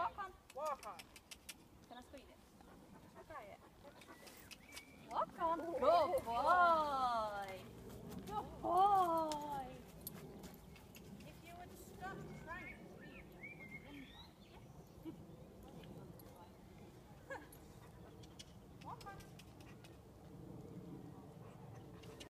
Walk on. Walk on. Gonna squeeze it. Try it. Walk on. Good boy.